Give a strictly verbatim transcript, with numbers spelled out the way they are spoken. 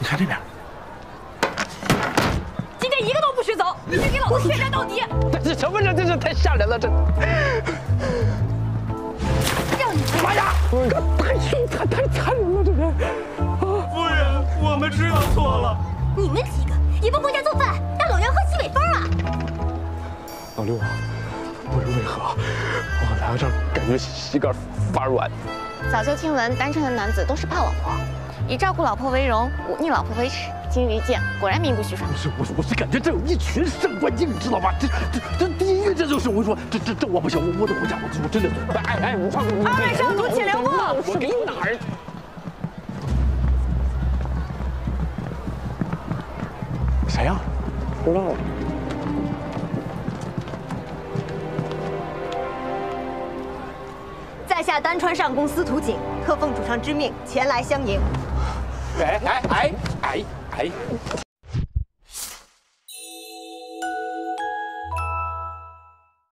看这边。 今天一个都不许走，必须给老子血战到底！ 这是什么人？真是太吓人了！这。 让你妈呀！太太太残忍了，这人。 夫人，我们知道错了。 你们几个也不回家做饭，让老娘喝西北风啊！ 老六啊，不知为何，我来到这儿感觉膝盖发软。 早就听闻单纯的男子都是怕老婆，以照顾老婆为荣，忤逆老婆为耻。今日一见，果然名不虚传。 不是我，我是感觉这有一群上官英，你知道吗？这这这地狱，这就是我跟你说，这这这我不行，我我得回家，我我真的。哎哎，我换个。 二位上主，请留步。 我给你哪儿？谁呀？不知道。 在下丹川上宫司徒景，特奉主上之命前来相迎。 哎哎哎哎哎！